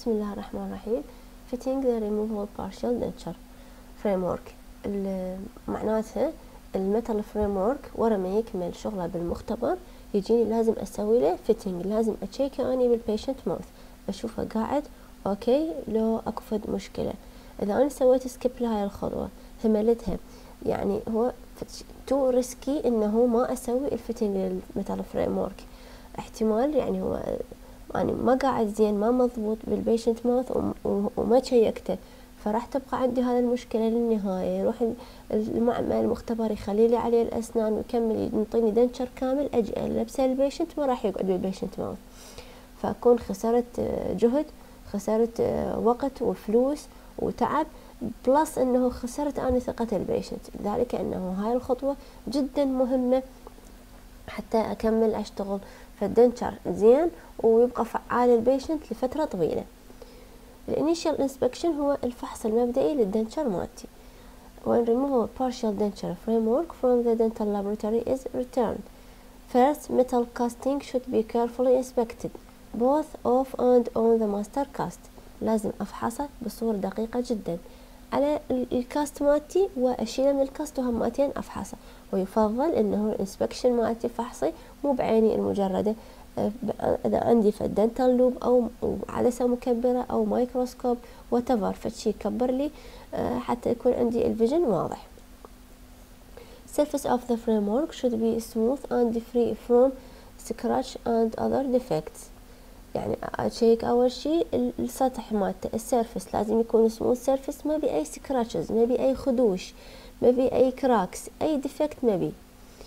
بسم الله الرحمن الرحيم. fitting the removable partial denture framework معناتها الميتال فريمورك ورا ما يكمل شغله بالمختبر يجيني لازم اسوي له fitting، لازم اتشيكه اني بالبيشنت ماوث، اشوفه قاعد اوكي لو اكو فد مشكله. اذا انا سويت سكيب لهاي الخطوه هملتها، يعني هو تو ريسكي انه ما اسوي الفيتنج للميتال فريمورك. احتمال يعني هو يعني ما قاعد زين، ما مضبوط بالبيشنت ماوث وما تشيكته، فراح تبقى عندي هذا المشكله للنهايه. يروح المعمل المختبر يخلي لي عليه الاسنان ويكمل ينطيني دنشر كامل، اجي البسه للبيشنت ما راح يقعد بالبيشنت ماوث، فاكون خسرت جهد، خسرت وقت وفلوس وتعب، بلس انه خسرت انا ثقه البيشنت. لذلك انه هاي الخطوه جدا مهمه حتى اكمل اشتغل فالدنشر زين ويبقى فعال البيشنت لفتره طويله. الانيشال انسبكشن هو الفحص المبدئي للدنشر مالتي. When removal partial denture framework from the dental laboratory is returned, first metal casting should be carefully inspected both off and on the master cast. لازم افحصه بصورة دقيقة جدا على الكاست مالتي واشيله من الكاست وهماتين افحصه، ويفضل انه الانسبكشن مالتي فحصي مو بعيني المجردة، اذا عندي فالدنتال لوب او عدسة مكبرة او مايكروسكوب واتفر فشي يكبر لي حتى يكون عندي الفيجن واضح. Surface of the framework should be smooth and free from scratch and other defects. يعني اشيك اول شي السطح مالته، السيرفس لازم يكون سموث سيرفس، ما بي اي سكراتشز، ما بي اي خدوش، ما بي اي كراكس، اي ديفكت ما بي.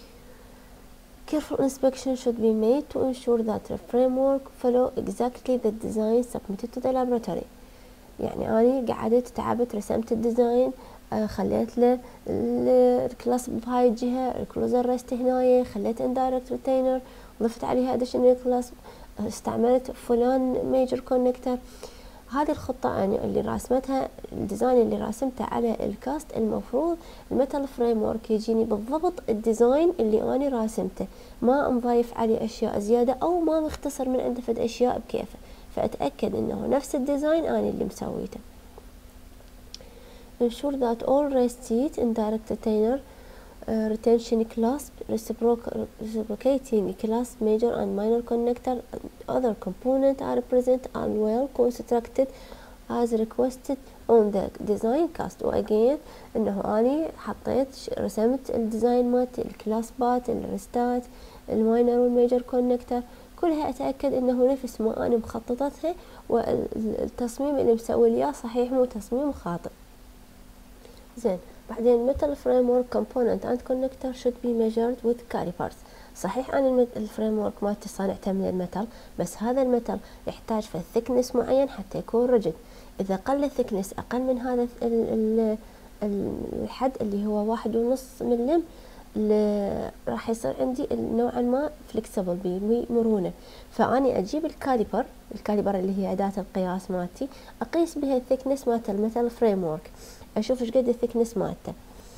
Careful inspection should be made to ensure that the framework follow exactly the design submitted to the laboratory. يعني أنا قعدت تعبت رسمت الديزاين، خليت له الكلاس بهاي الجهة، الكلوزر ريست هنايا، خليت اندايركت ريتينر، ضفت عليها اديشنال كلاس، استعملت فلان ميجر كونكتر. هذه الخطة أنا اللي راسمتها، الديزاين اللي راسمته على الكاست، المفروض الميتال فريم ورك يجيني بالضبط الديزاين اللي أنا راسمته، ما مضايف عليه أشياء زيادة أو ما مختصر من عنده فد أشياء بكيفه، فأتأكد إنه نفس الديزاين أنا اللي مسويته. Ensure that all raised teeth in direct retainer, retention clasp, reciprocating clasp, major and minor connector and other components are present and well constructed as requested on the design cast. وأجين إنه أني حطيت رسمت الديزاين مالت الكلاسبات، الريستات، الماينر والميجر كونكتر، كلها أتأكد إنه نفس ما أنا مخططتها والتصميم اللي مسوي لي صحيح مو تصميم خاطئ. زين، بعدين metal framework component and connector should be measured with calipers. صحيح أنا الفريمورك مالتي صنعته من الميتال، بس هذا الميتال يحتاج في thickness معين حتى يكون ريجد. إذا قل thickness أقل من هذا الحد اللي هو 1.5 ملم، راح يصير عندي نوعا ما فليكسبل بمرونة. فأني أجيب الكاليبر اللي هي أداة القياس مالتي، أقيس بها الثيكنس مالت الميتال فريمورك، أشوف إيش قد الثيكنس مالته.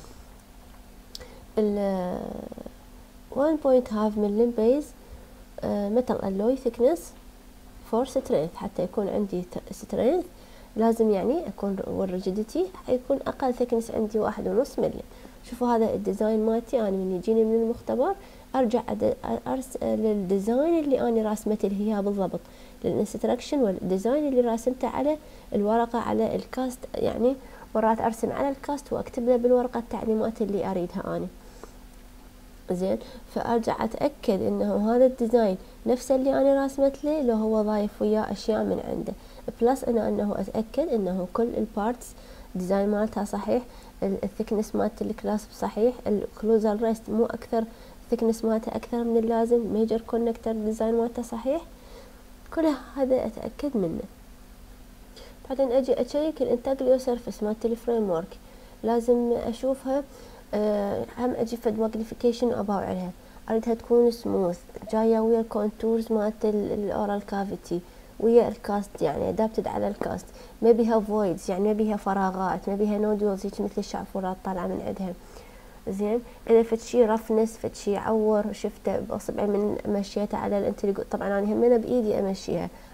1.5 ملم بيز metal alloy thickness for strength. حتى يكون عندي strength لازم يعني أكون والريجيديتي يكون أقل thickness عندي 1.5 ملم. شوفوا هذا الديزاين مالتي، أنا من يجيني من المختبر أرجع للديزاين اللي أنا راسمته اللي هي بالضبط للانستراكشن والديزاين اللي راسمته على الورقة على الكاست. يعني مرات أرسم على الكاست وأكتب له بالورقة التعليمات اللي أريدها أنا. زين، فأرجع أتأكد إنه هذا الديزاين نفس اللي أنا راسمت له، لو هو ضايف وياه أشياء من عنده، بلس إنه أتأكد إنه كل البارتس ديزاين مالتها صحيح، الثيكنس مالت الكلاسب صحيح، الكلوزر ريست مو أكثر ثيكنس مالته أكثر من اللازم، ميجر كونكتر ديزاين مالته صحيح، كل هذا أتأكد منه. بعدين أجي أشيك الانتاجليو سيرفيس مالت الفريم ورك، لازم أشوفها، هم أجي فد ماجنيفيكيشن أباوع عليها، أريدها تكون سموث جاية ويا الكونتورز مالت الأورال كافيتي ويا الكاست، يعني أدابتد على الكاست، ما بيها فويدز يعني ما بيها فراغات، ما بيها نودولز هيك مثل الشعفورات طالعة من عندها. زين، إذا فد شي رفنس فد شي عور شفته بأصبعي من مشيته على الانتريجو، طبعا أنا همنا بإيدي أمشيها،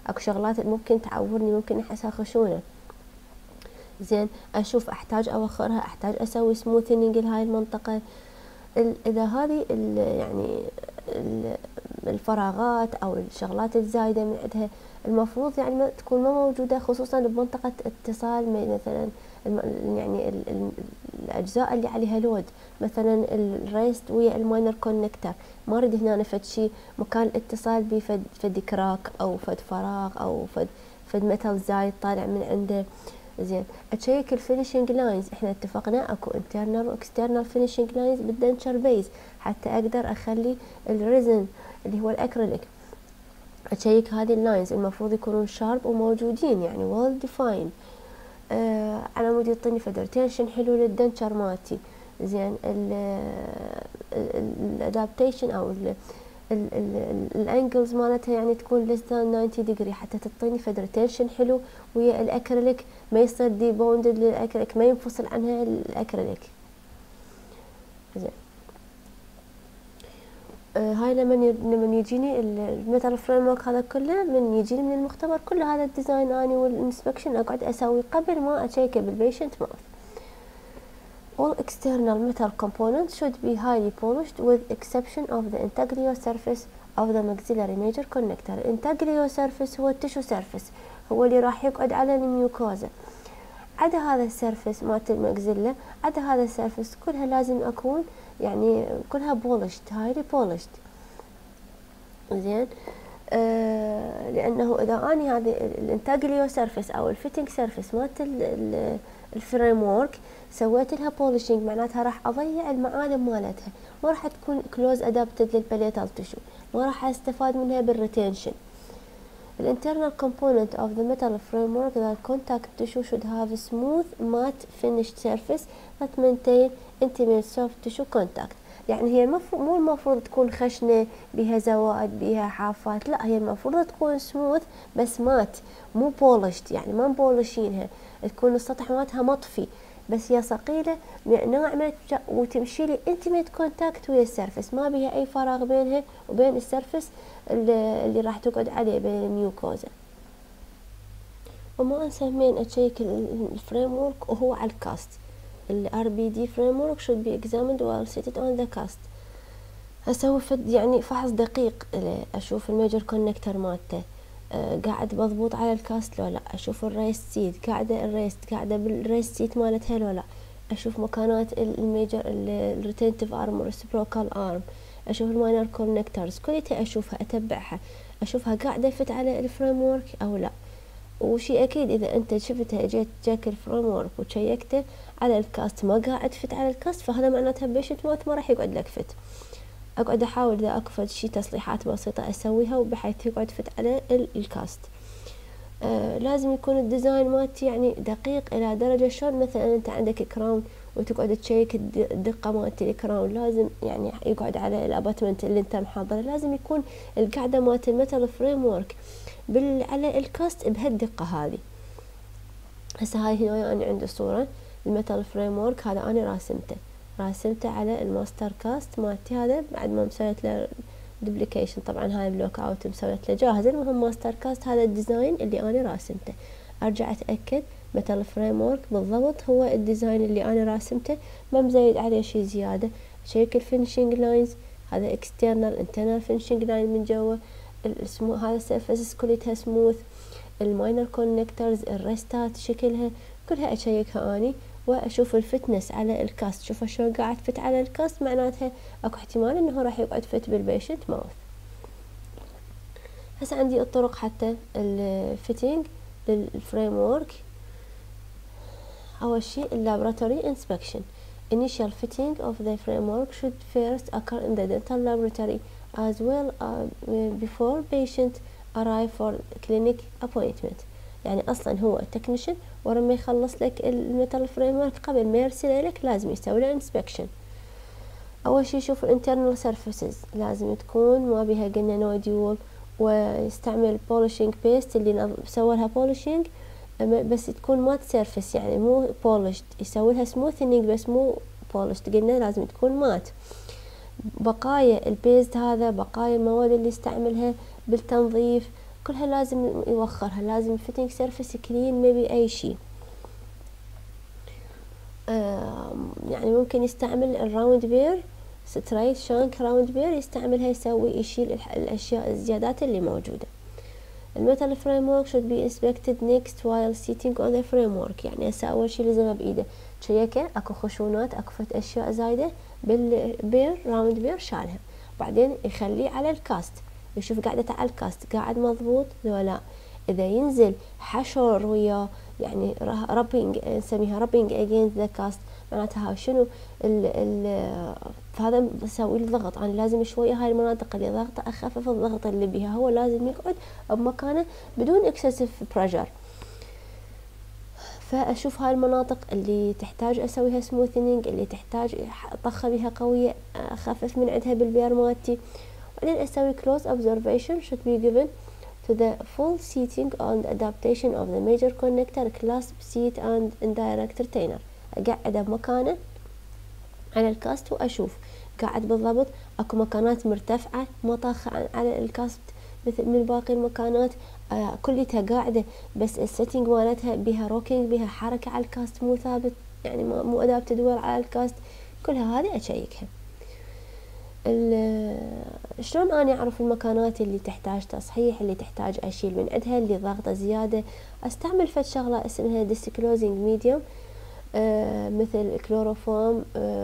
اكو شغلات ممكن تعورني، ممكن احسها خشونة. زين اشوف احتاج اوخرها، احتاج اسوي سموثنينج لهاي المنطقة. اذا هذه يعني الفراغات او الشغلات الزايدة من عندها المفروض يعني ما تكون ما موجودة، خصوصا بمنطقة اتصال مثلا يعني الاجزاء اللي عليها لود، مثلا الريست ويا الماينر كونكتر، ما اريد هنا فد شي مكان الاتصال بيه فد كراك او فد فراغ او فد ميتال زايد طالع من عنده. زين اشيك الفينيشنج لاينز، احنا اتفقنا اكو انترنال واكسترنال فينيشنج لاينز بالدنشر بيز حتى اقدر اخلي الريزن اللي هو الاكريليك. اشيك هذه اللاينز المفروض يكونون شارب وموجودين يعني ويل ديفايند، على مود يعطيني فدرتيشن حلو للدنشر مالتي. زين الادابتيشن او الانجلز مالتها يعني تكون less than 90 degree حتى تعطيني فدرتيشن حلو ويا الاكريليك، ما يصير دي بوندد للاكريليك، ما ينفصل عنها الاكريليك. زين هاي لمن يجيني الميتال فريم ورك هذا كله، من يجيني من المختبر كل هذا الديزاين اني والانسبكشن اقعد اسوي قبل ما اشيكه بالبيشنت ماوث. All external metal components should be highly polished with exception of the intaglio surface of the maxillary major connector. intaglio surface هو التشو سيرفيس، هو اللي راح يقعد على الميوكوزا. عدا هذا السيرفيس مالت الماكسيلا، عدا هذا السيرفيس كلها لازم اكون يعني كلها بولشت، هايلي بولشت. زين لانه اذا اني هذه الانتاجليو سيرفيس او الفيتنج سيرفيس مالت الفريم وورك سويت لها بولشنج، معناتها راح اضيع المعالم مالتها، ما راح تكون كلوز ادابتد للباليتال تشو، ما راح استفاد منها بالريتنشن. The internal component of the metal framework, the contact tissue should have a smooth matte finished surface that maintain intimate soft tissue contact. يعني هي مو المفروض تكون خشنة بها زوائد بها حافات، لا هي المفروض تكون سموث بس مات، مو بولشت، يعني ما مبولشينها، تكون السطح مالتها مطفي بس هي ثقيلة ناعمة وتمشي لي انتيميت كونتاكت ويا السيرفس، ما بيها اي فراغ بينها وبين السيرفس اللي راح تقعد عليه بين الميوكوزا. وما انسى همين اشيك الفريم ورك وهو على الكاست. ال RBD framework should be examined while seated on the cast. اسوي يعني فحص دقيق، اشوف الميجر كونكتر مالته قاعد مضبوط على الكاست لو لا، اشوف الريست سيت قاعده بالريست سيت مالتها لو لا، اشوف مكانات الميجر الريتنتيف ارم والريسبروكال ارم، اشوف الماينر كونكترز كلها اشوفها اتبعها، اشوفها قاعده يفت على الفريم ورك او لا. وشي اكيد اذا انت شفتها جاك الفريم ورك وشيكته على الكاست ما قاعد فت على الكاست، فهذا معناتها بيشنت مات ما راح يقعد لك فت. اقعد احاول اذا اكو شي تصليحات بسيطه اسويها وبحيث يقعد فت على الكاست. لازم يكون الديزاين مالتي يعني دقيق الى درجه شلون مثلا انت عندك كراون وتقعد تشيك الدقه مالت الكراون، لازم يعني يقعد على الاباتمنت اللي انت محضره، لازم يكون القاعده مالت الميتال فريم ورك على الكاست بهالدقه هذه. هسه هاي هنا انا عندي صوره الميتال فريم ورك، هذا انا راسمته على الماستر كاست مالتي، هذا بعد ما مسويت له دوبليكيشن، طبعا هاي بلوك اوت مسويت له جاهز. المهم ماستر كاست هذا الديزاين اللي انا راسمته، ارجع اتاكد ميتال فريم ورك بالضبط هو الديزاين اللي انا راسمته، ما مزيد عليه شي زياده. اشيك الفينشنج لاينز، هذا اكسترنال انترنال فينشنج لاين من جوا، هذا السيرفيسز كلها سموث، الماينر كونكترز الريستات شكلها كلها اشيكها اني، واشوف الفتنس على الكاست، شوفها شلون قاعد فت على الكاست، معناتها اكو احتمال انه راح يقعد فت بالبيشنت ماوث. هسه عندي الطرق حتى الفيتنج للفريم وورك. اول شيء اللابراتوري انسبكشن. initial fitting of the framework should first occur in the dental laboratory as well before patient arrive for clinic appointment. يعني اصلا هو التكنيشن ورا ما يخلص لك الميتال فريم ورك قبل ما يرسله لك لازم يسوي له انسبكشن. اول شيء شوف الانترنال سيرفيسز لازم تكون ما بيها قلنا نوديول، ويستعمل بولشنج بيست اللي سوى لها بولشنج بس تكون مات سيرفيس يعني مو بولشت، يسوي لها سموثنينج بس مو بولشت، قلنا لازم تكون مات. بقايا البيست هذا بقايا المواد اللي استعملها بالتنظيف كلها لازم يوخرها، لازم الفيتنج سيرفيس كلين، ما بي اي شيء. يعني ممكن يستعمل الراوند بير ستريت شانك راوند بير، يستعملها يشيل الاشياء الزيادات اللي موجوده. الميتال فريمورك should be inspected next while sitting on the framework. يعني هسه اول شي لزمه بايده تشيكه اكو خشونات، اكو فت اشياء زايده بالبير راوند بير، شالها. بعدين يخليه على الكاست، يشوف قاعدته على الكاست قاعد مضبوط لو لا. اذا ينزل حشر ويا يعني رابينج، نسميها رابينج against the cast، معناتها شنو فهذا بسوي له ضغط. انا لازم شويه هاي المناطق اللي ضغطه اخفف الضغط اللي بيها، هو لازم يقعد بمكانه بدون اكسسيف بريشر. فاشوف هاي المناطق اللي تحتاج اسويها سموثينج، اللي تحتاج طخه بها قويه اخفف من عندها بالبير مالتي. بعدين اسوي close observation should be given to the full seating and adaptation of the major connector, clasp seat and indirect retainer. اقعده بمكانه على الكاست واشوف قاعد بالضبط، اكو مكانات مرتفعه ما طاخه على الكاست مثل من باقي المكانات، كلها قاعده بس السيتنج مالتها بها روكينج، بها حركه على الكاست مو ثابت، يعني مو اداه تدور على الكاست. كلها هذه اشيكها. شلون اني اعرف المكانات اللي تحتاج تصحيح، اللي تحتاج اشيل من عندها، اللي ضغطه زياده؟ استعمل فد شغله اسمها ديسكلوزنج ميديوم، مثل كلوروفورم،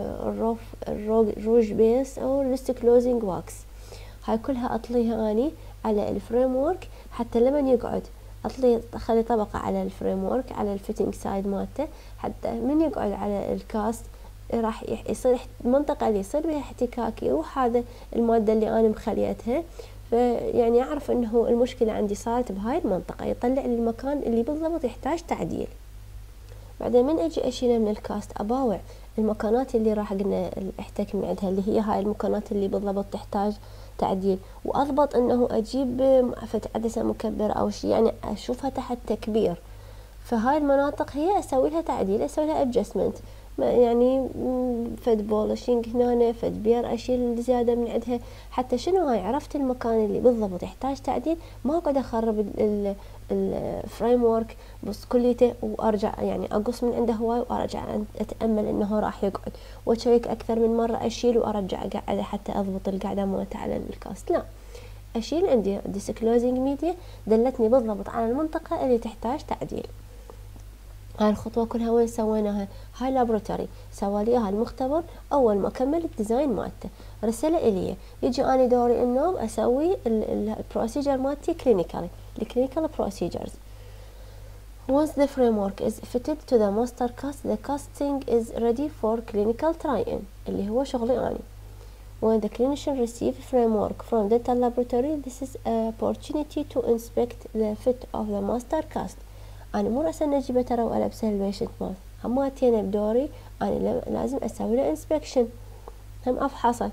الروج بيس او الديسكلوزنج واكس. هاي كلها اطليها اني على الفريم ورك، حتى لمن يقعد اخلي طبقه على الفريم ورك على الفيتنج سايد مالته، حتى من يقعد على الكاست راح يصير المنطقه اللي يصير بها احتكاك يروح هذا الماده اللي انا مخليتها، فيعني اعرف انه المشكله عندي صارت بهاي المنطقه، يطلع لي المكان اللي بالضبط يحتاج تعديل. بعدين من اجي اشيله من الكاست اباوع المكانات اللي راح قلنا احتك من عندها، اللي هي هاي المكانات اللي بالضبط تحتاج تعديل، واضبط انه اجيب عدسه مكبره او شيء، يعني اشوفها تحت تكبير. فهاي المناطق هي اسوي لها تعديل، اسوي لها ادجستمنت، يعني فد بولشينج هنا، فد بير اشيل زياده من عندها، حتى شنو هاي عرفت المكان اللي بالضبط يحتاج تعديل، ما اقعد اخرب الفريم ورك بس كليته وارجع يعني اقص من عنده هواي وارجع اتامل انه راح يقعد، واشيك اكثر من مره اشيل وارجع اقعده حتى اضبط القعده مالته على الكاست. لا، اشيل عندي ديسكلوزنج ميديا دلتني بالضبط على المنطقه اللي تحتاج تعديل. هاي الخطوة كلها وين سويناها؟ هاي لابوراتوري سوالي اياها المختبر اول ما كمل الديزاين مالته، رسله الي، يجي اني دوري انه اسوي البروسيجر مالتي كلينيكالي، الكلينيكال بروسيجرز. Once the framework is fitted to the master cast, the casting is ready for clinical try-in اللي هو شغلي اني. When the clinician receives framework from dental laboratory, this is an opportunity to inspect the fit of the master cast. أنا مو رأسا نجيبه ترى وألبسه البيشنت مال، هماتين بدوري أنا لازم أسوي له inspection، هم أفحصه.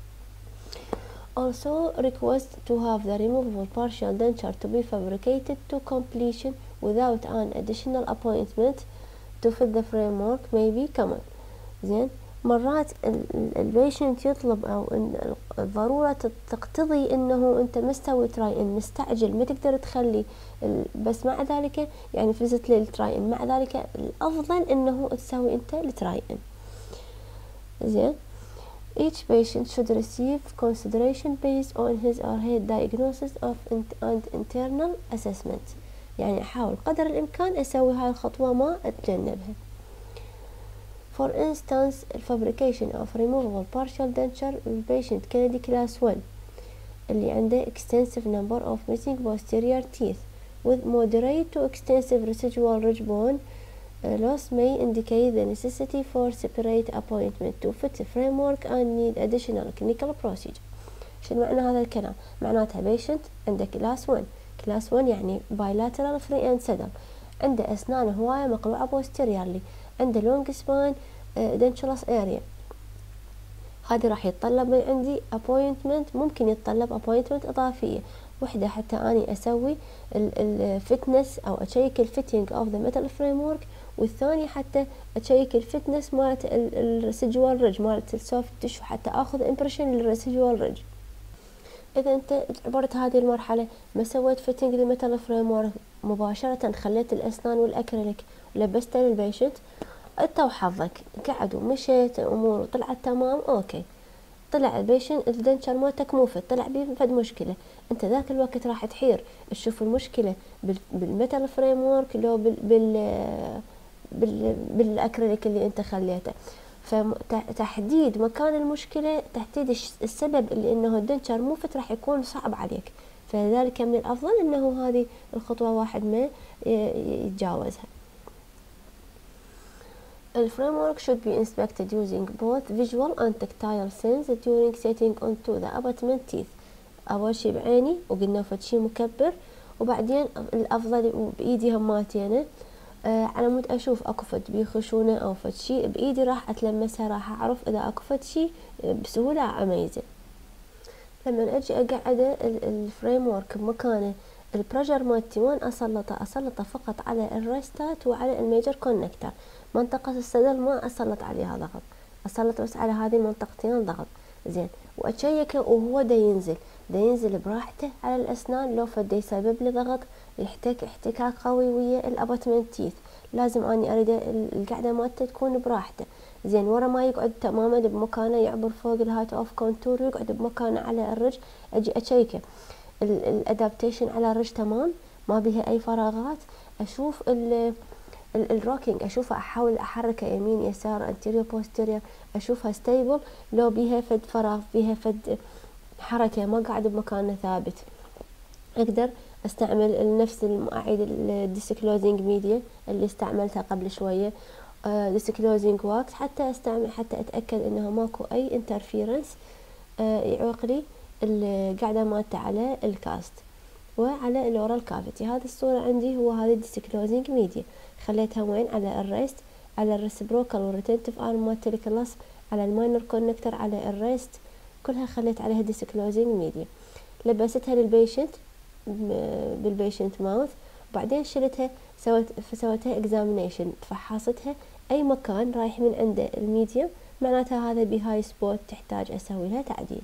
Also request to have the removable partial denture to be fabricated to completion without an additional appointment to fit the framework may be common. زين، مرات البيشنت يطلب او الضرورة تقتضي انه انت مستوي تراي ان مستعجل ما تقدر تخلي بس مع ذلك يعني فزت للتراي ان، مع ذلك الافضل انه تسوي انت التراي ان. زين، each patient should receive consideration based on his or her diagnosis of and internal assessment. يعني احاول قدر الامكان اسوي هاي الخطوة ما اتجنبها. For instance, fabrication of removable partial denture in patient Kennedy class 1 اللي عنده extensive number of missing posterior teeth with moderate to extensive residual ridge bone loss may indicate the necessity for separate appointment to fit the framework and need additional clinical procedure. شنو معنى هذا الكلام؟ معناتها patient عنده class 1، class 1 يعني bilateral free and saddle، عنده أسنان هواية مقلوعة posteriorly، عنده long spine dentulous area. هذا راح يتطلب من عندي appointment، ممكن يتطلب appointment إضافية، وحدة حتى أني أسوي الفتنس أو أشيك الفيتنج of the metal framework، والثاني حتى أشيك الفتنس مالت الريسيجوال ريدج مالت السوفت تشو حتى أخذ impression للريسيجوال ريدج. اذا انت عبرت هذه المرحله ما سويت فيتنج للميتال فريم ورك مباشره، خليت الاسنان والاكريليك ولبسته للبيشنت، انت وحظك قعد ومشيت الامور وطلعت تمام، اوكي. طلع البيشنت الدنشر مالتك مو فت، طلع بيه فد مشكله، انت ذاك الوقت راح تحير تشوف المشكله بالميتال فريم ورك لو بالاكريليك اللي انت خليته. فتحديد مكان المشكله، تحديد السبب اللي انه الدنشر مو فت راح يكون صعب عليك، فلذلك من الافضل انه هذه الخطوه واحد ما يتجاوزها. The framework should be inspected using both visual and tactile sense during setting onto the abutment teeth. أول شي بعيني وقلنا فد شي مكبر، وبعدين الأفضل بإيدي هماتينه على مود أشوف أكو فد بيه خشونة أو فد شي بإيدي راح أتلمسها، راح أعرف إذا أكو فد شي بسهولة أميزه. لما أجي أقعد الفريم ورك بمكانه، البريشر مالتي وين أسلطه فقط على الريستات وعلى الميجر كونكتر. منطقة الصدر ما أسلط عليها ضغط، أسلط بس على هذه المنطقتين ضغط، زين. وأشيكه وهو دا ينزل براحته على الأسنان، لو فد يسبب لي ضغط يحتك احتكاك قوي ويا الأباتمنت تيث، لازم أني أريد القعدة مالته تكون براحته، زين. ورا ما يقعد تماما بمكانه يعبر فوق الهايت اوف كونتور، يقعد بمكانه على الرج، أجي أشيكه الادابتيشن على الرج تمام، ما بيها أي فراغات. أشوف الروكينج، اشوفها احاول احركه يمين يسار انتيريور بوستيريور، اشوفها ستيبل، لو بيها فد فراغ بيها فد حركه ما قاعد بمكانه ثابت، اقدر استعمل نفس اعيد الديسكلوزنج ميديا اللي استعملتها قبل شويه، ديسكلوزنج واكس، حتى اتاكد انه ماكو اي انترفيرنس يعوق لي القعده مالته على الكاست وعلى الاورال كافيتي. هذه الصوره عندي هو هذه الديسكلوزنج ميديا، خليتها وين؟ على الريست، على الريسبروكال والريتنتيف ارم مالت الكلاس، على الماينر كونكتر، على الريست، كلها خليت عليها ديسكلوزنج ميديا. لبستها للبيشنت بالبيشنت ماوث، وبعدين شلتها سويتها اكزامينيشن، فحصتها اي مكان رايح من عنده الميديا معناتها هذا بهاي سبوت تحتاج اسوي لها تعديل.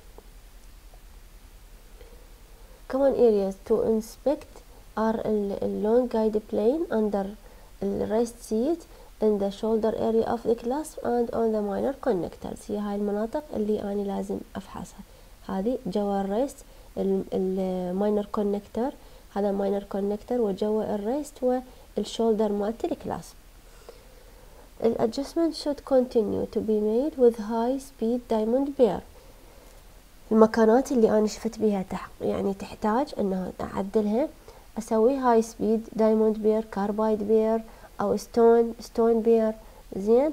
Common areas to inspect are a long guide plane under the rest seat in the shoulder area of the clasp and on the minor connectors. هي هاي المناطق اللي أنا لازم أفحصها، هذه جوا الريست، الماينر كونكتر، هذا ماينر كونكتر، وجوا الريست والشولدر مالت الكلاسب. الادجستمنت should continue to be made with high speed diamond bear. المكانات اللي أنا شفت بيها يعني تحتاج انه اعدلها، اسوي هاي سبيد دايموند بير، كاربايد بير، او ستون بير، زين.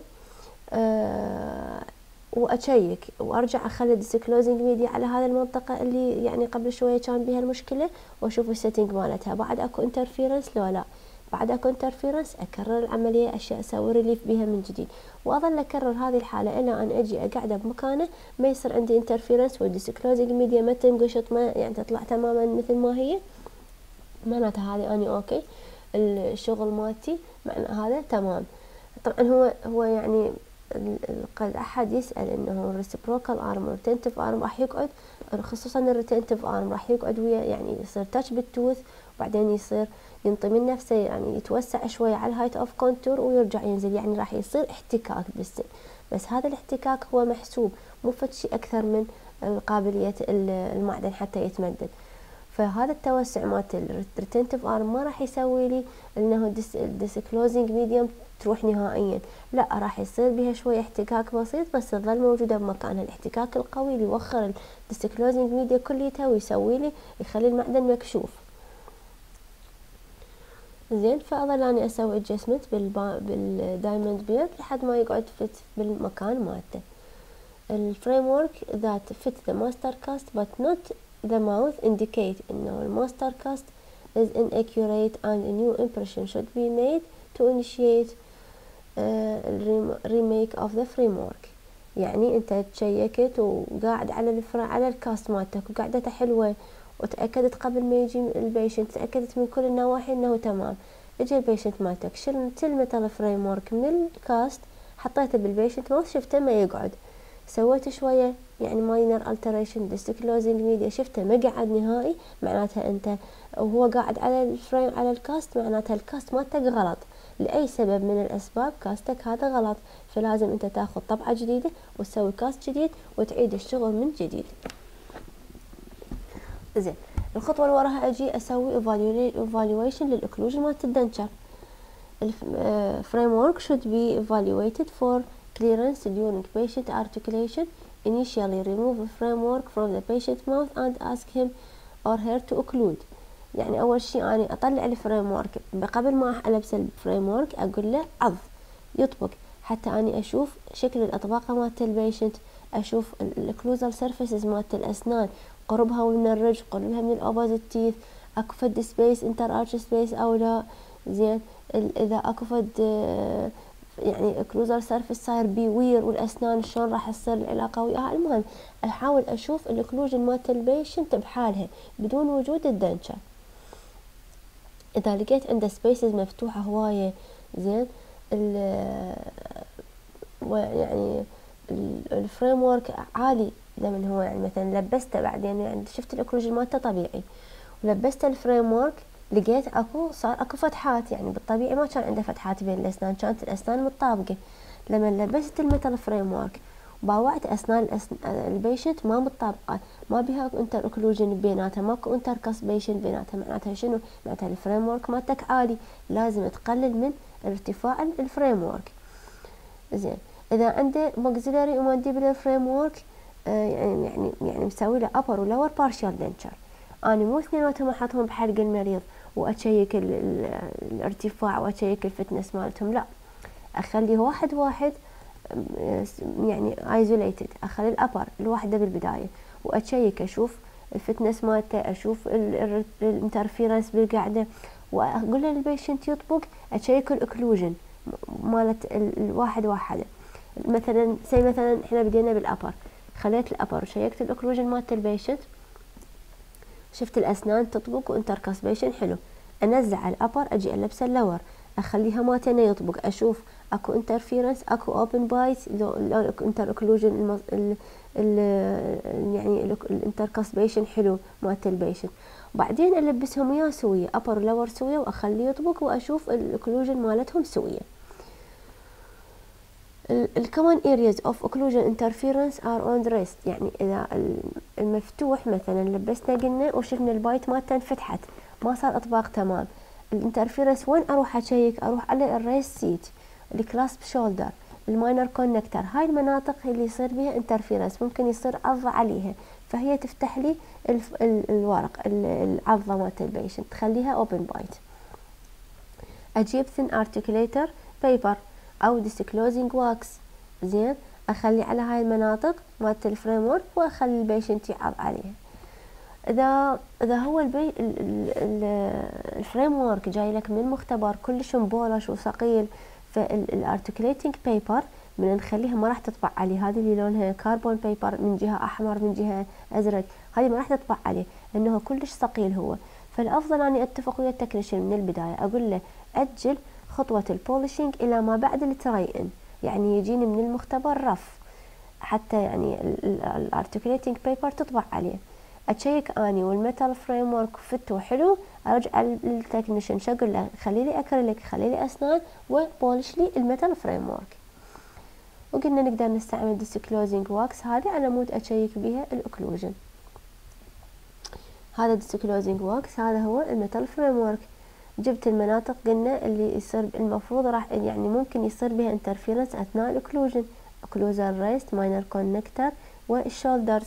واشيك وارجع اخلي الديسكلوزنج ميديا على هذه المنطقه اللي يعني قبل شويه كان بيها المشكله، واشوف السيتنج مالتها بعد اكو انترفيرنس لو لا، بعد اكو انترفيرنس اكرر العمليه، اسوي ريليف بيها من جديد، واظل اكرر هذه الحاله الى ان اجي اقعده بمكانه ما يصير عندي انترفيرنس والديسكلوزنج ميديا ما تنقشط، ما يعني تطلع تماما مثل ما هي، معناتها هذه اني اوكي الشغل مالتي معنى هذا تمام. طبعا هو يعني قد احد يسال انه الريسبروكال ارم والريتنتيف ارم راح يقعد، خصوصا الريتنتيف ارم راح يقعد ويا يعني يصير تاتش بالتوث، وبعدين يصير ينطي من نفسه يعني يتوسع شويه على الهايت اوف كونتور ويرجع ينزل، يعني راح يصير احتكاك بالسن، بس هذا الاحتكاك هو محسوب، مو فد شيء اكثر من قابليه المعدن حتى يتمدد. فهذا التوسع مالت الريتنتيف ارم ما راح يسوي لي انه الديسكلوزنج ميديوم تروح نهائيا، لا راح يصير بها شويه احتكاك بسيط بس تظل موجوده بمكانها. الاحتكاك القوي اللي يوخر الديسكلوزنج ميديا كليتها ويسوي لي يخلي المعدن مكشوف، زين. فاظل اني اسوي ادجستمنت بالدايموند بير لحد ما يقعد فت بالمكان مالته. الفريم ورك that fit the master cast but not the mouth indicate انه الماستر كاست is inaccurate and a new impression should be made to initiate remake of the framework. يعني انت تشيكت وقاعد على الكاست مالتك وقعدتها حلوه وتاكدت قبل ما يجي البيشنت، تاكدت من كل النواحي انه تمام، اجى البيشنت مالتك شلت الميتال فريم ورك من الكاست حطيته بالبيشنت ماوث، شفته ما يقعد، سويت شويه يعني minor alteration disclosing media شفته ما قعد نهائي، معناتها انت وهو قاعد على الفريم على الكاست، معناتها الكاست مالتك غلط لأي سبب من الأسباب، كاستك هذا غلط، فلازم انت تاخذ طبعة جديدة وتسوي كاست جديد وتعيد الشغل من جديد. زين الخطوة اللي وراها اجي اسوي evaluation للاوكلوجن مالت الدنشر. framework should be evaluated for clearance during patient articulation. Initially remove the framework from the patient's mouth and ask him or her to occlude. يعني أول شيء أنا أطلع الفريمورك، قبل ما ألبس الفريمورك أقول له عض يطبق، حتى أني أشوف شكل الأطباقة مالت البيشنت، أشوف الكلوزال سيرفيسز مالت الأسنان، قربها من الرج، قربها من الأوبوزيت تيث، أكو فد سبيس انتر ارش سبيس أو لا. زين إذا أكو فد يعني الكلوزال سيرفيس صاير بيوير والأسنان شلون راح تصير العلاقة وياها. المهم أحاول أشوف الأوكلوجن مالت البيشنت بحالها بدون وجود الدنشر. إذا لقيت عنده سبيسز مفتوحة هواية زين يعني الفريم ورك عالي، لمن هو يعني مثلا لبسته بعدين يعني شفت الأوكلوجن مالته طبيعي ولبسته الفريم ورك لقيت صار اكو فتحات، يعني بالطبيعي ما كان عنده فتحات بين الاسنان، كانت الاسنان متطابقه. لما لبست الميتال فريم ورك باوعت اسنان البيشنت ما متطابقه، ما بيها انتر اوكلوجن بيناتها، ماكو انتر كاسبيشن بيناتها. معناتها شنو؟ معناتها الفريم ورك مالتك عالي، لازم تقلل من ارتفاع الفريم ورك. زين اذا عنده ماكسيلاري ومانديبولار فريم ورك يعني مسوي له upper ولور بارشال دنشر، أنا مو اثنيناتهم أحطهم بحلق المريض وأشيك الارتفاع وأشيك الفتنس مالتهم، لا، أخليه واحد واحد يعني isolated، أخلي الأبر الواحدة بالبداية وأشيك أشوف الفتنس مالته، أشوف الانترفيرنس بالقعدة، وأقول للبيشنت يطبق أشيك الأوكلوجن مالت الواحد واحدة. مثلا مثلا احنا بدينا بالأبر، خليت الأبر وشيكت الأوكلوجن مالت البيشنت، شفت الأسنان تطبق وانتركاسبيشن حلو، أنزع الأبر أجي ألبس اللور، أخليها ماتنا يطبق، أشوف أكو انترفيرنس، أكو أوبن بايت، لو انتر اوكلوجن يعني الانتركاسبيشن حلو مالت البيشنت. بعدين ألبسهم وياه سوية، أبر ولور سوية، وأخليه يطبق وأشوف الاوكلوجن مالتهم سوية. الكومن areas of occlusion interference are on the wrist، يعني إذا المفتوح مثلا لبسنا قلنا وشفنا البايت مالته انفتحت ما صار إطباق تمام، الانترفيرنس وين أروح أشيك؟ أروح على الريست سيت، الكلاسب شولدر، الماينر كونكتر، هاي المناطق اللي يصير بها انترفيرنس ممكن يصير عضة عليها، فهي تفتح لي الورق العضة مالت البيشنت تخليها اوبن بايت. أجيب thin articulator paper او disclosing wax، زين اخلي على هاي المناطق مالت الفريم ورك واخلي البيشنت يعض عليها. اذا هو الفريم ورك جاي لك من مختبر كلش مبولش وثقيل، فالارتكليتنج بيبر من نخليها ما راح تطبع عليه، هذه اللي لونها كاربون بيبر من جهه احمر من جهه ازرق، هذه ما راح تطبع عليه لانه كلش ثقيل هو. فالافضل اني اتفق ويا التكنيشن من البدايه، اقول له اجل خطوة البوليشنج إلى ما بعد التريئن، يعني يجيني من المختبر رف حتى يعني الارتكليتنج بيبر تطبع عليه، أتشيك أني والميتال فريم ورك فتو حلو، أرجع للتكنيشن شو أقول له؟ خلي لي أكريليك، خلي لي أسنان، وبولش لي الميتال فريم ورك. وقلنا نقدر نستعمل ديسكلوزنج واكس، هذه على مود أتشيك بها الأوكلوجن. هذا ديسكلوزنج واكس، هذا هو الميتال فريم ورك. جبت المناطق قلنا اللي يصير المفروض راح يعني ممكن يصير بها انترفيرنس اثناء الاوكلوجن، اوكلوزال ريست، ماينر كونكتر، والشولدرز،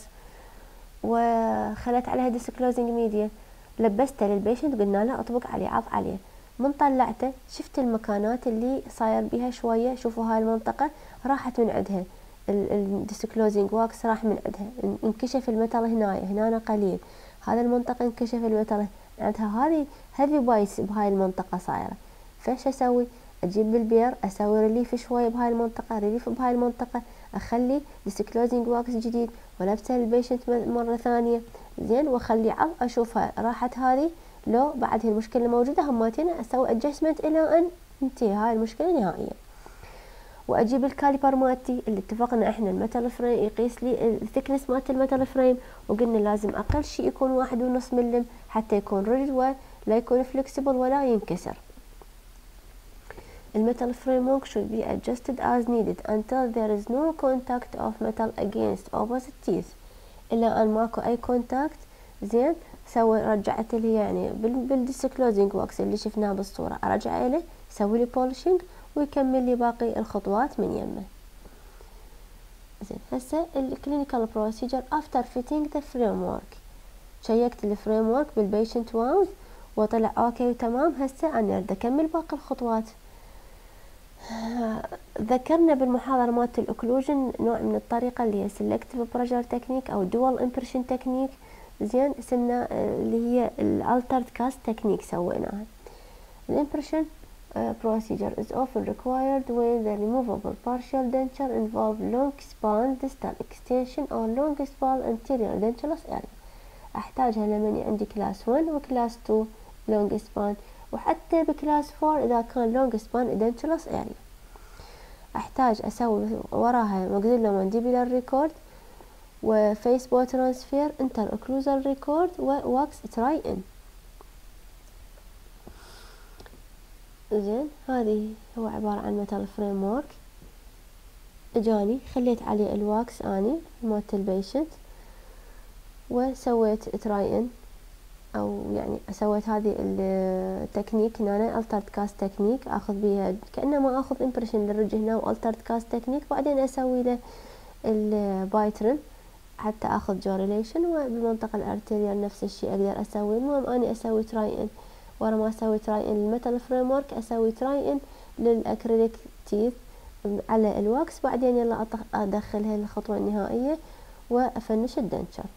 وخلت عليها ديسكلوزنج ميديا، لبسته للبيشنت قلنا له اطبق عليه، عض عليه، من طلعته شفت المكانات اللي صاير بها شويه، شوفوا هاي المنطقه راحت من عندها الديسكلوزنج واكس، راح من عندها، انكشف الميتال هنا قليل، هذا المنطقه انكشف الميتال عندها، هذه هيفي بايتس بهاي المنطقة صايرة. فايش اسوي؟ اجيب بالبير اسوي ريليف شوية بهاي المنطقة، ريليف بهاي المنطقة، اخلي ديسكلوزنج واكس جديد ولبسه للبيشنت مرة ثانية، زين، واخلي عض اشوفها راحت هذه، لو بعد هي المشكلة موجودة هماتين اسوي ادجستمنت الى ان تنتهي هاي المشكلة نهائيا. واجيب الكاليبر مالتي اللي اتفقنا احنا الميتال فريم يقيس لي الثيكنس مالت الميتال فريم، وقلنا لازم اقل شيء يكون 1.5 ملم حتى يكون ريجد ولا يكون فلكسبل ولا ينكسر. الميتال framework should be adjusted as needed until there is no contact of metal against opposite teeth. إلا أن ماكو أي contact زين رجعت لي يعني بالديسكلوزنج واكس اللي شفناه بالصورة، أرجع إليه سوي لي بولشنج ويكمل لي باقي الخطوات من يمه. زين هسه الكلينيكال بروسيجر افتر فيتنج ذا framework. شيكت الفريم بالبيشنت واوز وطلع اوكي وتمام. هسه انا اريد اكمل باقي الخطوات. ذكرنا بالمحاضرة مالت الاوكلوجن نوع من الطريقة اللي هي selective pressure technique او dual impression technique. زين اسمنا اللي هي الالترد كاست تكنيك سويناها. الامبريشن procedure is often required when the removable partial denture involve long span distal extension or long span anterior dentulous area. احتاجها لما عندي كلاس 1 وكلاس 2 long span، وحتى بكلاس 4 اذا كان long span dentulous area. احتاج اسوي وراها maxillomandibular record وفيس بو ترانسفير انتر اوكلوزال ريكورد وواكس تراي ان. زين هذه هو عبارة عن ميتال فريم وورك. اجاني خليت عليه الواكس اني مالت البيشنت وسويت تراي ان، او يعني سويت هذه التكنيك هنا الترد كاست تكنيك، اخذ بيها كانما اخذ امبريشن للرج هنا والترد كاست تكنيك، بعدين اسوي له البايترن حتى اخذ جوريليشن، وبالمنطقة الارتيريال نفس الشيء اقدر اسوي. المهم اني اسوي تراي ان، ورا ما اسوي تراي ان للميتال فريم ورك اسوي تراي ان للاكريليك تيث على الواكس، بعدين يلا ادخلها الخطوة النهائية وافنش الدنشر.